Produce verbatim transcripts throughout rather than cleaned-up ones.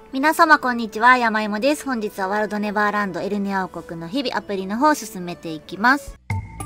皆様こんにちは、山芋です。本日はワールドネバーランドエルネア王国の日々アプリの方を進めていきます。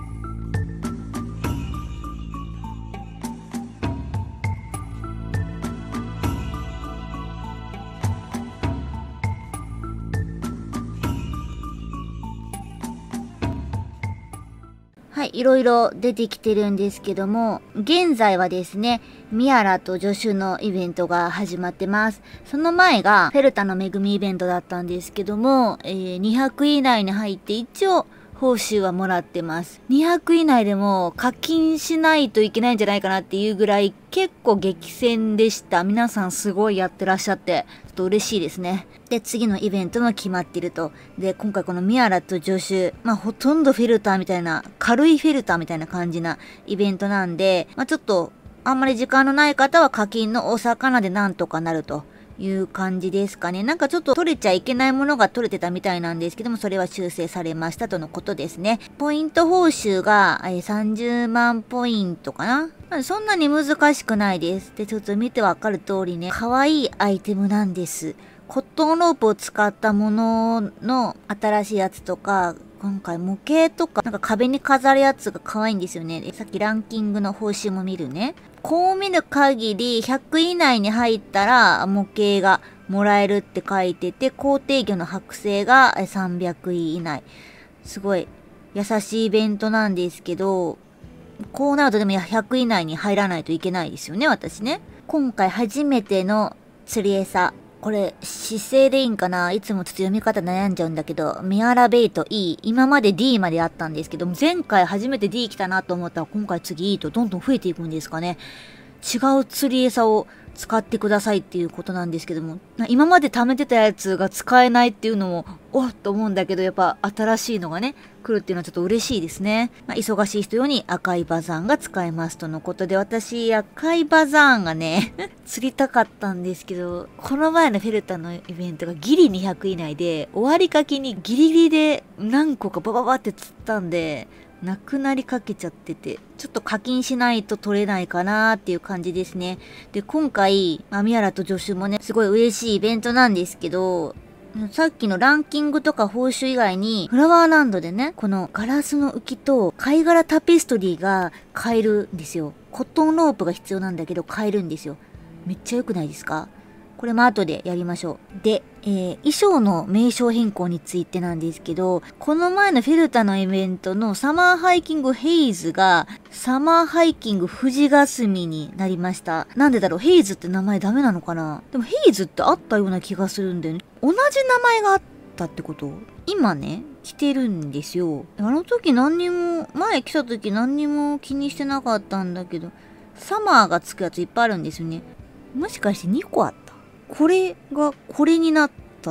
はい、いろいろ出てきてるんですけども、現在はですね、ミアラと助手のイベントが始まってます。その前がフェルタの恵みイベントだったんですけども、えー、にひゃく以内に入って一応報酬はもらってます。にひゃく以内でも課金しないといけないんじゃないかなっていうぐらい結構激戦でした。皆さんすごいやってらっしゃって、ちょっと嬉しいですね。で、次のイベントも決まってると。で、今回このミアラと助手、まあほとんどフェルターみたいな、軽いフェルターみたいな感じなイベントなんで、まあちょっとあんまり時間のない方は課金のお魚でなんとかなるという感じですかね。なんかちょっと取れちゃいけないものが取れてたみたいなんですけども、それは修正されましたとのことですね。ポイント報酬がさんじゅうまんポイントかな。そんなに難しくないです。で、ちょっと見てわかる通りね、可愛いアイテムなんです。コットンロープを使ったものの新しいやつとか、今回模型とか、なんか壁に飾るやつが可愛いんですよね。さっきランキングの報酬も見るね。こう見る限りひゃく以内に入ったら模型がもらえるって書いてて、高低魚の剥製がさんびゃくい以内。すごい優しいイベントなんですけど、こうなるとでもひゃく以内に入らないといけないですよね、私ね。今回初めての釣り餌。これ、姿勢でいいんかないつもちょっと読み方悩んじゃうんだけど、ミアラベイト E。今まで D まであったんですけども、前回初めて D 来たなと思ったら、今回次 E とどんどん増えていくんですかね。違う釣り餌を使ってくださいっていうことなんですけども、今まで貯めてたやつが使えないっていうのも、おっと思うんだけど、やっぱ新しいのがね、来るっていうのはちょっと嬉しいですね。まあ、忙しい人用に赤いバザーンが使えますとのことで、私赤いバザーンがね、釣りたかったんですけど、この前のフェルタのイベントがギリにひゃく以内で、終わりかけにギリギリで何個かバババって釣ったんで、なくなりかけちゃってて、ちょっと課金しないと取れないかなーっていう感じですね。で、今回、まあ、ミアラと助手もね、すごい嬉しいイベントなんですけど、さっきのランキングとか報酬以外に、フラワーランドでね、このガラスの浮きと貝殻タペストリーが買えるんですよ。コットンロープが必要なんだけど買えるんですよ。めっちゃ良くないですか？これも後でやりましょう。で、えー、衣装の名称変更についてなんですけど、この前のフェルタのイベントのサマーハイキングヘイズが、サマーハイキング藤霞になりました。なんでだろう、ヘイズって名前ダメなのかな？でもヘイズってあったような気がするんだよね。同じ名前があったってこと？今ね、着てるんですよ。あの時何にも、前来た時何にも気にしてなかったんだけど、サマーがつくやついっぱいあるんですよね。もしかしてにこあった？これがこれになった。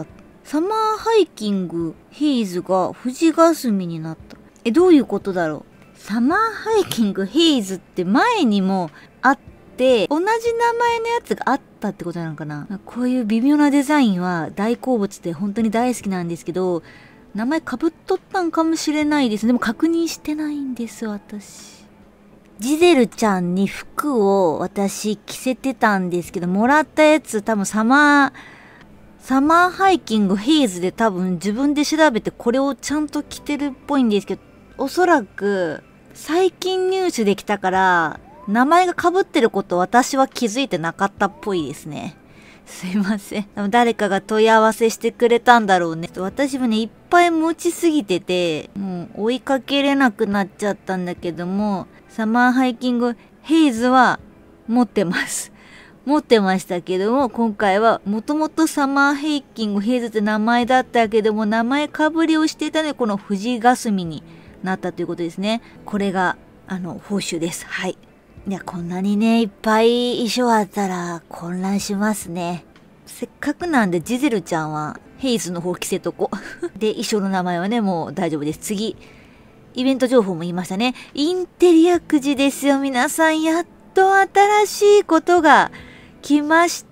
サマーハイキングヘイズが藤霞になった。え、どういうことだろう。サマーハイキングヘイズって前にもあって、同じ名前のやつがあったってことなのかな。こういう微妙なデザインは大好物で本当に大好きなんですけど、名前被っとったんかもしれないです。でも確認してないんです、私。ジゼルちゃんに服を私着せてたんですけど、もらったやつ多分サマー、サマーハイキングヘイズで多分自分で調べてこれをちゃんと着てるっぽいんですけど、おそらく最近入手できたから名前が被ってることを私は気づいてなかったっぽいですね。すいません。誰かが問い合わせしてくれたんだろうね。私もね、いっぱい持ちすぎてて、もう追いかけれなくなっちゃったんだけども、サマーハイキングヘイズは持ってます。持ってましたけども、今回はもともとサマーハイキングヘイズって名前だったけども、名前かぶりをしていたので、この藤霞になったということですね。これが、あの、報酬です。はい。いや、こんなにね、いっぱい衣装あったら混乱しますね。せっかくなんでジゼルちゃんはヘイズの方着せとこ。で、衣装の名前はね、もう大丈夫です。次。イベント情報も言いましたね。インテリアくじですよ。皆さん、やっと新しいことが来ました。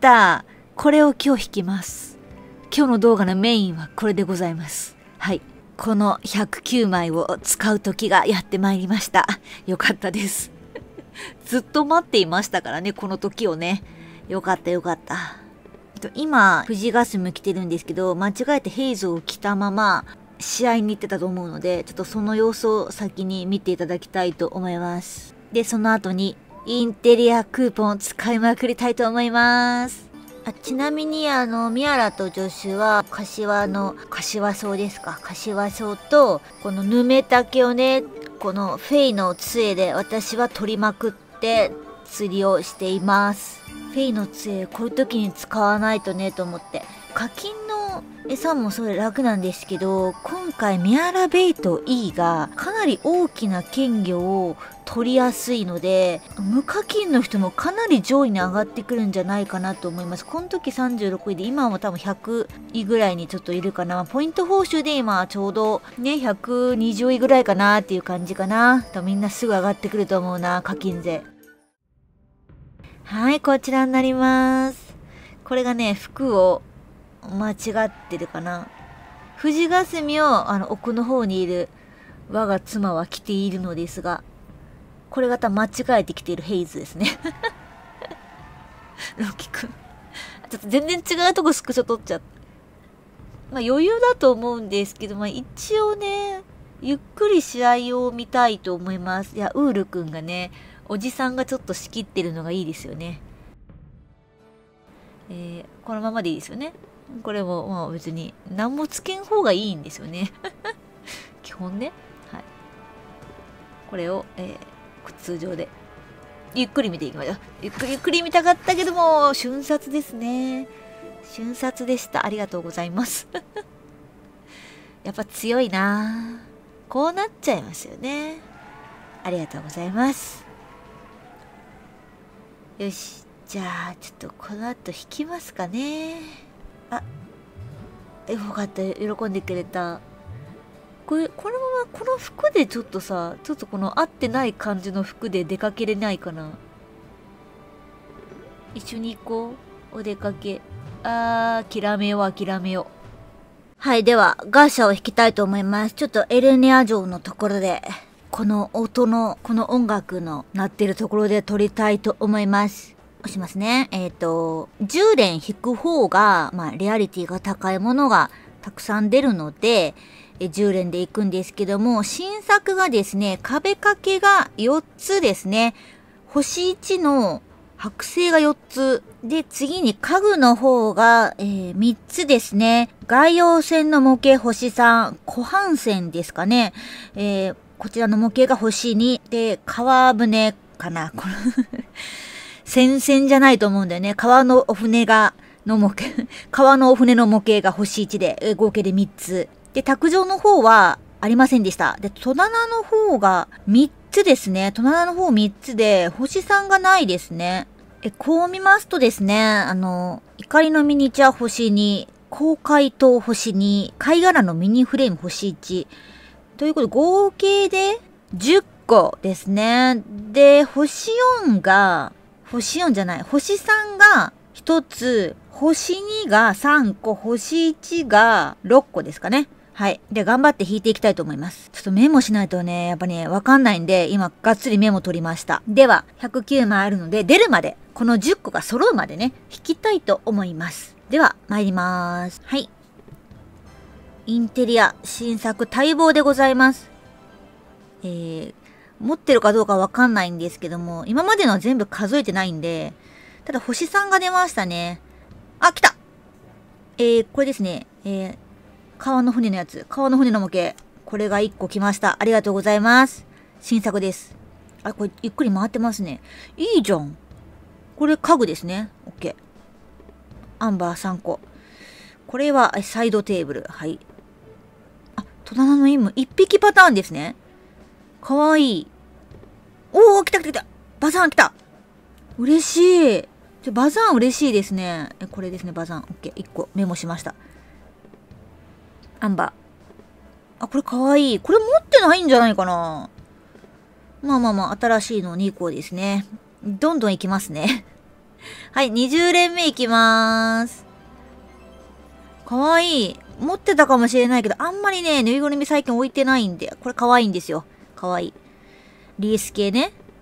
これを今日引きます。今日の動画のメインはこれでございます。はい。このひゃくきゅうまいを使う時がやってまいりました。よかったです。ずっと待っていましたからね、この時をね。よかったよかった。 今、藤ガスム着てるんですけど、間違えてヘイズを着たまま、試合に行ってたと思うので、ちょっとその様子を先に見ていただきたいと思います。で、その後に、インテリアクーポンを使いまくりたいと思います。あちなみに、あの、ミアラとジョシュは、柏の、柏草ですか。柏草と、このヌメタケをね、このフェイの杖で私は取りまくって釣りをしています。フェイの杖、こういう時に使わないとね、と思って。課金の餌もそれ楽なんですけど、今回ミアラベイト E がかなり大きな金魚を取りやすいので、無課金の人もかなり上位に上がってくるんじゃないかなと思います。この時さんじゅうろくいで、今はもう多分ひゃくいぐらいにちょっといるかな。ポイント報酬で今ちょうどね、ひゃくにじゅういぐらいかなっていう感じかな。多分みんなすぐ上がってくると思うな、課金税。はい、こちらになります。これがね、服を間違ってるかな。藤霞をあの奥の方にいる我が妻は着ているのですが、これが多分間違えてきているヘイズですね。ロキ君。ちょっと全然違うとこスクショ撮っちゃった。まあ余裕だと思うんですけど、まあ一応ね、ゆっくり試合を見たいと思います。いや、ウール君がね、おじさんがちょっと仕切ってるのがいいですよね。えー、このままでいいですよね。これも、まあ別に何もつけん方がいいんですよね。基本ね。はい。これを、えー、通常で。ゆっくり見ていきましょう。ゆっくりゆっくり見たかったけども、瞬殺ですね。瞬殺でした。ありがとうございます。やっぱ強いな。こうなっちゃいますよね。ありがとうございます。よし。じゃあ、ちょっとこの後引きますかね。あ、よかった。喜んでくれた。これ、このまま、この服でちょっとさ、ちょっとこの合ってない感じの服で出かけれないかな。一緒に行こう。お出かけ。あー、諦めよう、諦めよう。はい、では、ガーシャを弾きたいと思います。ちょっとエルネア城のところで、この音の、この音楽の鳴ってるところで撮りたいと思います。押しますね。えっと、じゅう連引く方が、まあ、レアリティが高いものがたくさん出るので、えじゅう連で行くんですけども、新作がですね、壁掛けがよっつですね。星いちの剥製がよっつ。で、次に家具の方が、えー、みっつですね。外洋船の模型星さん、湖畔船ですかね。えー、こちらの模型が星に。で、川船かな。これ船船じゃないと思うんだよね。川のお船が、の模型、川のお船の模型が星いちで、えー、合計でみっつ。で、卓上の方はありませんでした。で、戸棚の方がみっつですね。戸棚の方みっつで、星さんがないですね。え、こう見ますとですね、あの、怒りのミニチュア星に、公開灯星に、貝殻のミニフレーム星いち。ということで、合計でじゅっこですね。で、星よんが、星よんじゃない、星さんがひとつ、星にがさんこ、星いちがろっこですかね。はい。で、頑張って引いていきたいと思います。ちょっとメモしないとね、やっぱね、わかんないんで、今、がっつりメモ取りました。では、ひゃくきゅうまいあるので、出るまで、このじゅっこが揃うまでね、引きたいと思います。では、参りまーす。はい。インテリア、新作待望でございます。えー、持ってるかどうかわかんないんですけども、今までのは全部数えてないんで、ただ星さんが出ましたね。あ、来たえー、これですね。えー、川の船のやつ。川の船の模型。これがいっこ来ました。ありがとうございます。新作です。あ、これゆっくり回ってますね。いいじゃん。これ家具ですね。OK。アンバーさんこ。これはサイドテーブル。はい。あ、戸棚の任務。いっぴきパターンですね。かわいい。おー、来た来た来た。バザーン来た。嬉しい。ちょバザーン嬉しいですね。え、これですね、バザーン。OK。いっこメモしました。アンバー。あ、これかわいい。これ持ってないんじゃないかな。まあまあまあ、新しいのにこですね。どんどんいきますね。はい、にじゅう連目いきまーす。かわいい。持ってたかもしれないけど、あんまりね、ぬいぐるみ最近置いてないんで、これかわいいんですよ。かわいい。リース系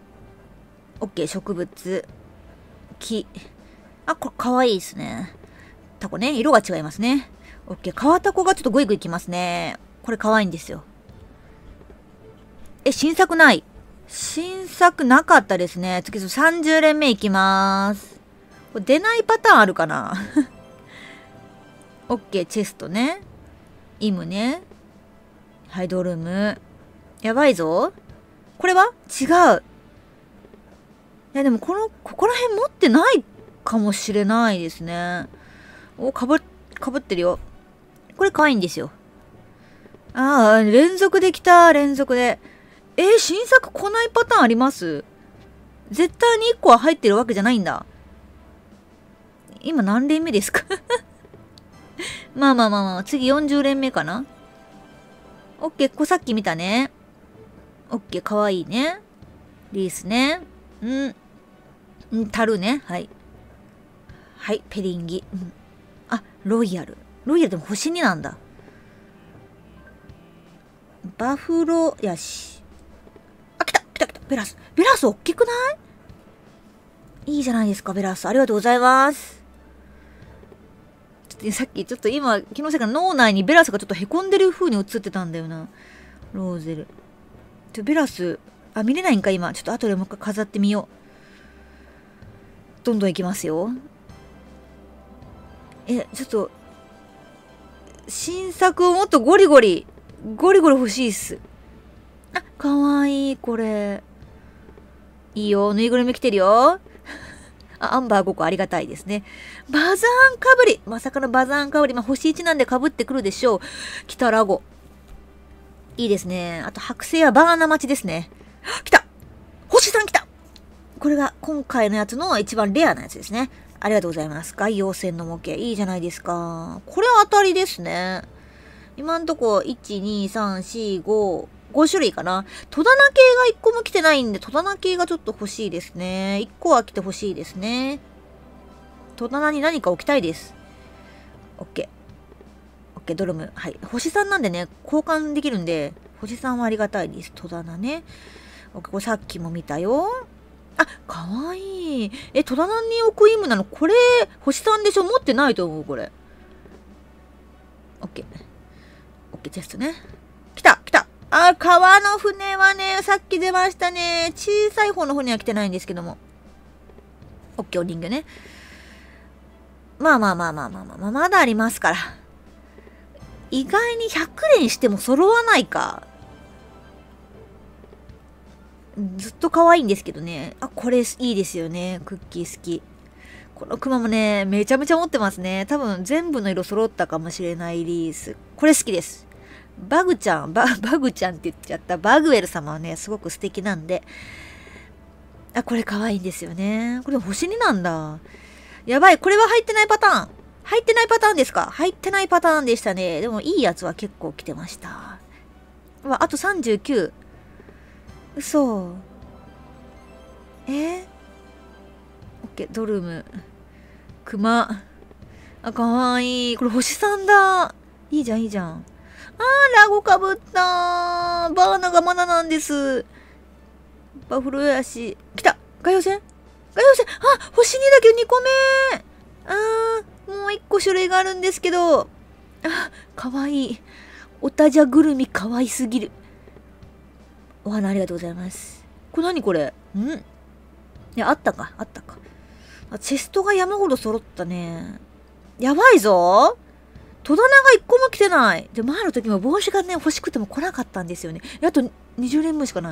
ね。OK、植物。木。あ、これかわいいですね。 タコね。色が違いますね。オッケー。川タコがちょっとグイグイきますね。これ可愛いんですよ。え、新作ない。新作なかったですね。次、さんじゅう連目いきまーす。これ出ないパターンあるかなオッケー、チェストね。イムね。はい、ドルム。やばいぞ。これは違う。いや、でもこの、ここら辺持ってないかもしれないですね。お、かぶ、かぶってるよ。これ可愛いんですよ。ああ、連続できた、連続で。えー、新作来ないパターンあります？絶対にいっこは入ってるわけじゃないんだ。今何連目ですかまあまあまあまあ、次よんじゅう連目かな。オッケー、ここさっき見たね。オッケー、かわいいね。リースね。うん。うん、タルね。はい。はい、ペリンギ。うん、あ、ロイヤル。ロイヤルでも星になんだ。バフロヤシ。あ、来た来た来たベラス。ベラス大きくない？いいじゃないですか、ベラス。ありがとうございます。ちょっとさっき、ちょっと今、気のせいか脳内にベラスがちょっと凹んでる風に映ってたんだよな。ローゼル。ちょ、ベラス、あ、見れないんか、今。ちょっと後でもう一回飾ってみよう。どんどんいきますよ。え、ちょっと、新作をもっとゴリゴリ、ゴリゴリ欲しいっす。あ、かわいい、これ。いいよ、ぬいぐるみ来てるよ。あ、アンバーごこありがたいですね。バザーンかぶり。まさかのバザーンかぶり。まあ、星いちなんでかぶってくるでしょう。来たラゴ。いいですね。あと、剥製はバーナ待ちですね。来た星さん来たこれが今回のやつの一番レアなやつですね。ありがとうございます。外洋船の模型。いいじゃないですか。これは当たりですね。今んとこ、いち、に、さん、よん、ご、ご種類かな。戸棚系がいっこも来てないんで、戸棚系がちょっと欲しいですね。いっこは来て欲しいですね。戸棚に何か置きたいです。OK。OK、ドルム。はい。星さんなんでね、交換できるんで、星さんはありがたいです。戸棚ね。OK、これさっきも見たよ。あ、かわいい。え、戸棚に置く意味なのこれ、星さんでしょ持ってないと思う、これ。OK。OK、チェストね。来た来たあ、川の船はね、さっき出ましたね。小さい方の船は来てないんですけども。OK、お人形ね。まあまあまあまあまあまあ、まあ、まだありますから。意外にひゃく連しても揃わないか。ずっと可愛いんですけどね。あ、これいいですよね。クッキー好き。このクマもね、めちゃめちゃ持ってますね。多分全部の色揃ったかもしれないリース。これ好きです。バグちゃん、バ、バグちゃんって言っちゃった。バグウェル様はね、すごく素敵なんで。あ、これ可愛いんですよね。これ星になんだ。やばい、これは入ってないパターン。入ってないパターンですか？入ってないパターンでしたね。でもいいやつは結構来てました。うわ、あとさんじゅうきゅう。嘘。えー、オッケー、ドルム。クマ。あ、かわいい。これ星さんだ。いいじゃん、いいじゃん。あー、ラゴかぶったー。バーナがまだなんです。バフロヤシ。来た外洋船外洋船あ、星にだけどにこめあー、もういっこ種類があるんですけど。あ、かわいい。おたじゃぐるみかわいすぎる。お花ありがとうございます。これ何これんいや、あったか、あったか。あ、チェストが山ほど揃ったね。やばいぞ戸棚がいっこも来てない。で、前の時も帽子がね、欲しくても来なかったんですよね。あとにじゅう連分しかない。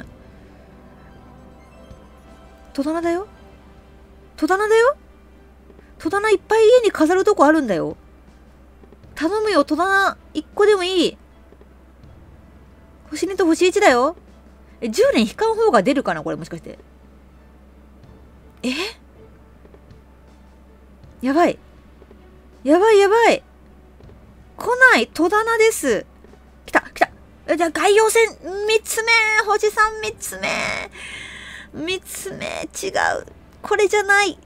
戸棚だよ戸棚だよ戸棚いっぱい家に飾るとこあるんだよ。頼むよ、戸棚いっこでもいい。星にと星いちだよ。え、じゅう連引かん方が出るかなこれもしかして。えやばい。やばいやばい。来ない。戸棚です。来た来た。じゃあ外洋船みっつめ星さんみっつめみっつめ違う。これじゃない。えー、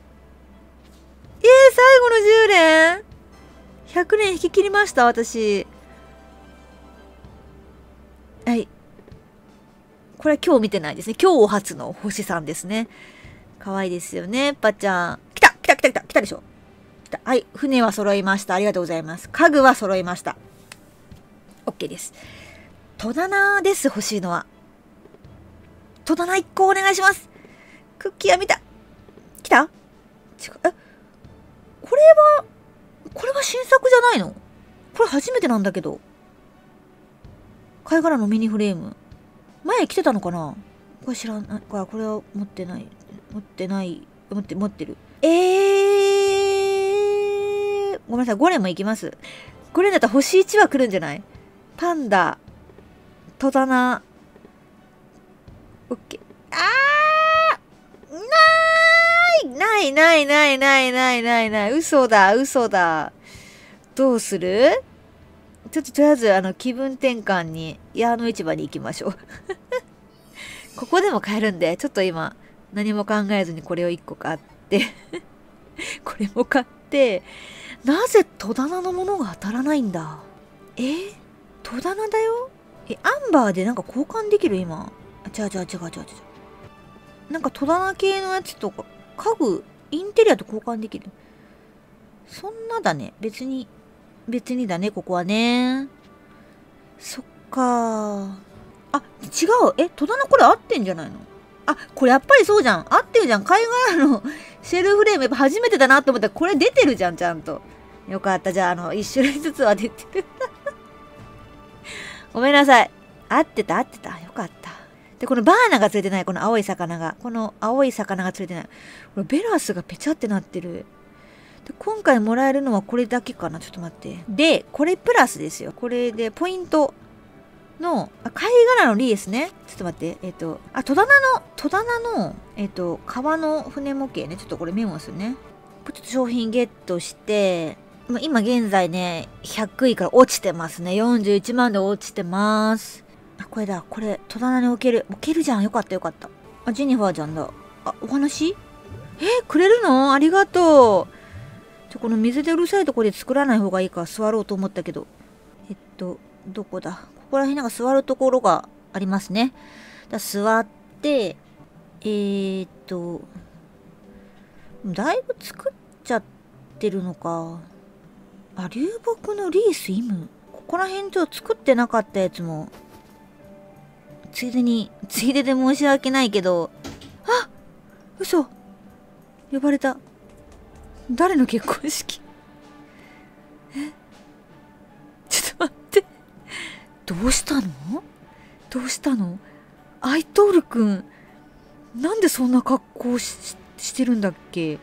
最後のじゅう連ひゃく連引き切りました、私。はい。これ今日見てないですね。今日お初の星さんですね。可愛いですよね、パッちゃん。来た来た来た来た来たでしょ。 来た。はい、船は揃いました。ありがとうございます。家具は揃いました。OK です。戸棚です、欲しいのは。戸棚いっこお願いします。クッキーは見た。来た？違う。え、これは、これは新作じゃないの？これ初めてなんだけど。貝殻のミニフレーム。前来てたのかな？これ知らない。これは持ってない。持ってない。持って、持ってる。えー。ごめんなさい。ご連も行きます。ご連だったら星いちは来るんじゃない？パンダ。戸棚。オッケー。あーないないないないないないない。嘘だ、嘘だ。どうする？ちょっととりあえず、あの、気分転換に、矢の市場に行きましょう。ここでも買えるんで、ちょっと今、何も考えずにこれをいっこ買って、これも買って、なぜ戸棚のものが当たらないんだ？え？戸棚だよ？え、アンバーでなんか交換できる今。違う違う違う違う違う。なんか戸棚系のやつとか、家具、インテリアと交換できる。そんなだね。別に、別にだね、ここはね。そっかー。あ、違う。え、戸棚これ合ってんじゃないの？あ、これやっぱりそうじゃん。合ってるじゃん。貝殻のシェルフレームやっぱ初めてだなって思ったらこれ出てるじゃん、ちゃんと。よかった。じゃあ、あの、一種類ずつは出てる。ごめんなさい。合ってた、合ってた。よかった。で、このバーナが釣れてない。この青い魚が。この青い魚が釣れてない。これベラスがペチャってなってる。で、今回もらえるのはこれだけかな。ちょっと待って。で、これプラスですよ。これで、ポイントの、あ、貝殻のリですね。ちょっと待って。えっと、あ、戸棚の、戸棚の、えっと、川の船模型ね。ちょっとこれメモするね。ちょっと商品ゲットして、今現在ね、ひゃくいから落ちてますね。よんじゅういちまんで落ちてます。あ、これだ。これ、戸棚に置ける。置けるじゃん。よかったよかった。あ、ジェニファーちゃんだ。あ、お話？え、くれるの？ありがとう。ちょ、この水でうるさいところで作らない方がいいから座ろうと思ったけど。えっと、どこだ？ここら辺なんか座るところがありますね。だ座って、えー、っと、だいぶ作っちゃってるのか。あ、流木のリースイム。ここら辺ちょっと作ってなかったやつも、ついでに、ついでで申し訳ないけど、あ！嘘！呼ばれた。誰の結婚式？え？ちょっと待って。どうしたの？どうしたの？アイトールくん、なんでそんな格好 し, してるんだっけ？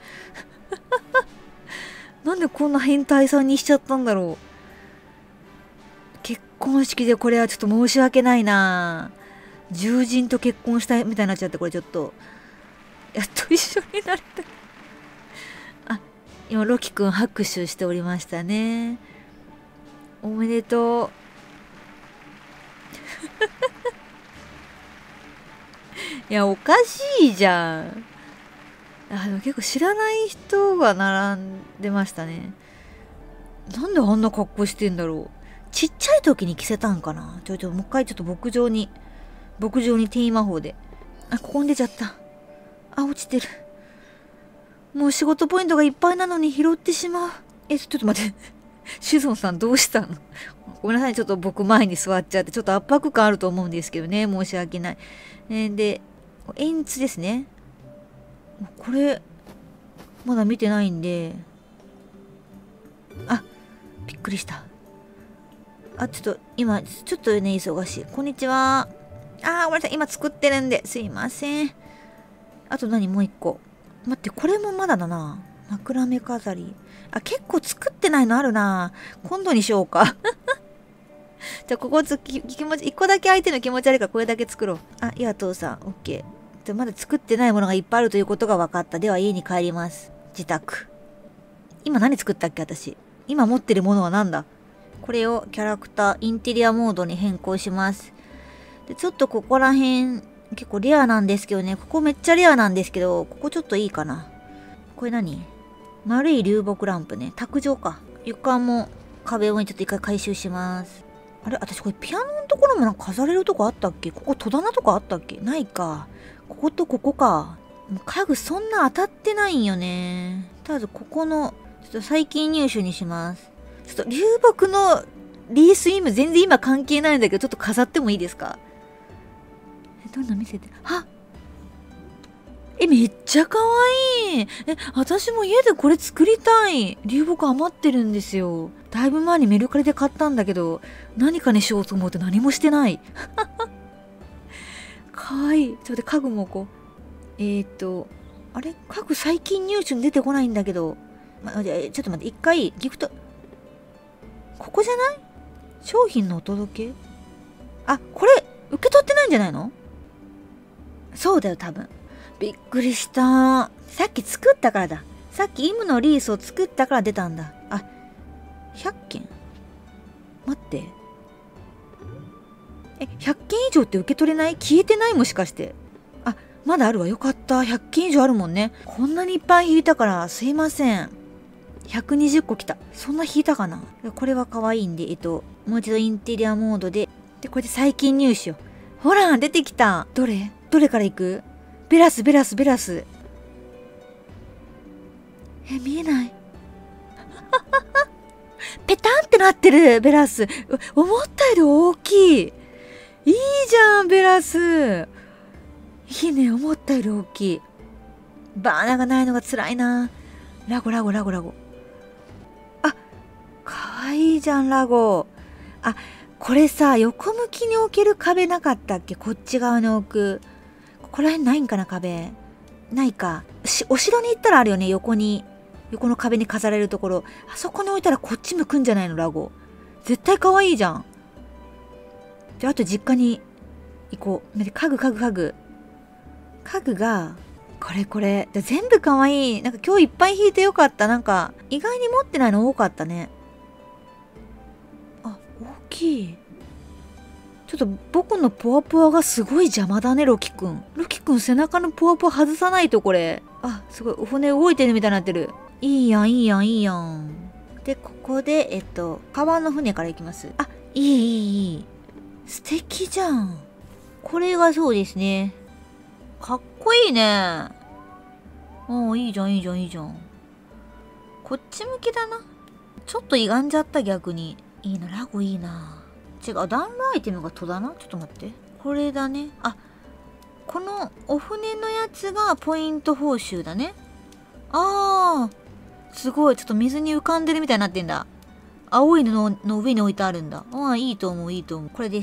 なんでこんな変態さんにしちゃったんだろう。結婚式でこれはちょっと申し訳ないな。獣人と結婚したいみたいになっちゃって、これちょっと。やっと一緒になれた。あ、今、ロキくん拍手しておりましたね。おめでとう。いや、おかしいじゃん。あ、でも結構知らない人が並んでましたね。なんであんな格好してんだろう。ちっちゃい時に着せたんかな。ちょいちょいもう一回ちょっと牧場に、牧場に転移魔法で。あ、ここに出ちゃった。あ、落ちてる。もう仕事ポイントがいっぱいなのに拾ってしまう。え、ちょっと待って。シゾンさんどうしたの？ごめんなさい。ちょっと僕前に座っちゃって、ちょっと圧迫感あると思うんですけどね。申し訳ない。えー、で、円筒ですね。これ、まだ見てないんで。あ、びっくりした。あ、ちょっと、今、ちょっとね、忙しい。こんにちは。あー、ごめんなさい。今作ってるんで、すいません。あと何？もう一個。待って、これもまだだな。枕目飾り。あ、結構作ってないのあるな。今度にしようか。じゃあ、ここつき、気持ち、一個だけ相手の気持ち悪いからこれだけ作ろう。あ、いや、父さん、オッケー。じゃあ、まだ作ってないものがいっぱいあるということが分かった。では、家に帰ります。自宅。今何作ったっけ、私。今持ってるものは何だ？これをキャラクター、インテリアモードに変更します。で、ちょっとここら辺、結構レアなんですけどね。ここめっちゃレアなんですけど、ここちょっといいかな。これ何？丸い流木ランプね。卓上か。床も壁もちょっと一回回収します。あれ？私これピアノのところもなんか飾れるとこあったっけ？ここ戸棚とかあったっけ？ないか。こことここか。もう家具そんな当たってないんよね。とりあえずここのちょっと最近入手にします。ちょっと流木のリースイム全然今関係ないんだけど、ちょっと飾ってもいいですか？え、どんな見せて。はえ、めっちゃかわいい。え、私も家でこれ作りたい。流木余ってるんですよ。だいぶ前にメルカリで買ったんだけど、何かにしようと思うと何もしてない。かわいい。ちょっと待って、家具も置こう。えーっと、あれ家具最近入手に出てこないんだけど。ま、じゃちょっと待って、一回、ギフト。ここじゃない？商品のお届け？あ、これ、受け取ってないんじゃないの？そうだよ、多分。びっくりした。さっき作ったからだ。さっきイムのリースを作ったから出たんだ。あ、ひゃっけん？待って。え、ひゃっけん以上って受け取れない？消えてない？もしかして。あ、まだあるわ。よかった。ひゃっけん以上あるもんね。こんなにいっぱい引いたからすいません。ひゃくにじゅっこ来た。そんな引いたかな？これは可愛いんで、えっと、もう一度インテリアモードで。で、これで最近入手よ。ほら、出てきた。どれ？どれから行く？ベラス、ベラス、ベラス。え、見えない。ペタンってなってる、ベラス。思ったより大きい。いいじゃん、ベラス。いいね、思ったより大きい。バーナーがないのが辛いな。ラゴ、ラゴ、ラゴ、ラゴ。あ、かわいいじゃん、ラゴ。あ、これさ、横向きに置ける壁なかったっけ？こっち側に置く。ここら辺ないんかな、壁。ないか。し、お城に行ったらあるよね、横に。横の壁に飾られるところ。あそこに置いたらこっち向くんじゃないの、ラゴ。絶対可愛いじゃん。じゃあ、あと実家に行こう。家具、家具、家具。家具が、これこれ。全部可愛い。なんか今日いっぱい引いてよかった。なんか、意外に持ってないの多かったね。あ、大きい。ちょっと僕のポワポワがすごい邪魔だね、ロキくん。ロキくん背中のポワポワ外さないと、これ。あ、すごい。骨動いてるみたいになってる。いいやん、いいやん、いいやん。で、ここで、えっと、川の船から行きます。あ、いい、いい、いい。素敵じゃん。これがそうですね。かっこいいね。おー、いいじゃん、いいじゃん、いいじゃん。こっち向きだな。ちょっと歪んじゃった、逆に。いいな、ラゴいいな。違う、暖炉アイテムが戸だな。ちょっと待って。これだね。あ、このお船のやつがポイント報酬だね。あー、すごい。ちょっと水に浮かんでるみたいになってんだ。青い布の上に置いてあるんだ。ああ、いいと思う、いいと思う。これです。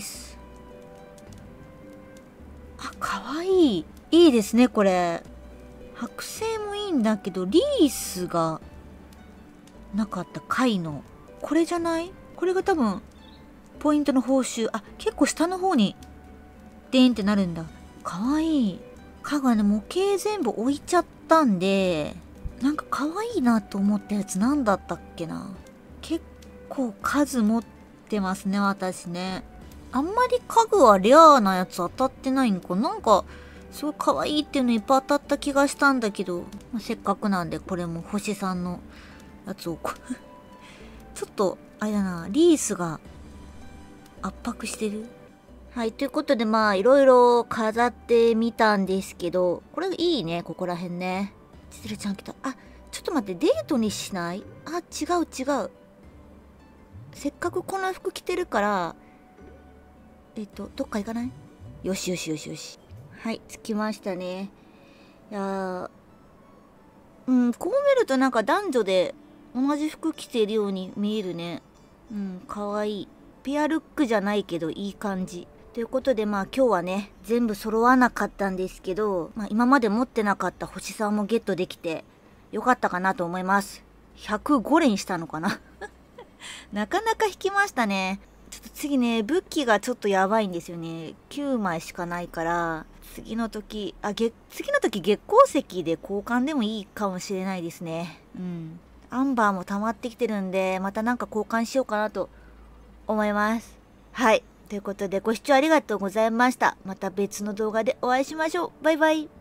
あ、かわいい。いいですね、これ。剥製もいいんだけど、リースがなかった貝の。これじゃない？これが多分、ポイントの報酬。あ、結構下の方に、でーんってなるんだ。かわいい。かがね、模型全部置いちゃったんで、なんかかわいいなと思ったやつなんだったっけな。結構数持ってますね、私ね。あんまり家具はレアなやつ当たってないんか。なんか、すごい可愛いっていうのいっぱい当たった気がしたんだけど、まあ、せっかくなんでこれも星さんのやつをちょっと、あれだな、リースが圧迫してる。はい、ということでまあ、いろいろ飾ってみたんですけど、これいいね、ここら辺ね。ちつるちゃん来た。あ、ちょっと待って、デートにしない？あ、違う違う。せっかくこの服着てるから、えっと、どっか行かない？よしよしよしよし。はい、着きましたね。いやー、うん、こう見るとなんか男女で同じ服着てるように見えるね。うん、かわいい。ペアルックじゃないけどいい感じ。ということでまあ今日はね、全部揃わなかったんですけど、まあ今まで持ってなかった星さんもゲットできてよかったかなと思います。ひゃくご連したのかななかなか引きましたね。ちょっと次ね、武器がちょっとやばいんですよね。きゅうまいしかないから、次の時、あ、月、次の時月鉱石で交換でもいいかもしれないですね。うん。アンバーも溜まってきてるんで、またなんか交換しようかなと思います。はい。ということでご視聴ありがとうございました。また別の動画でお会いしましょう。バイバイ。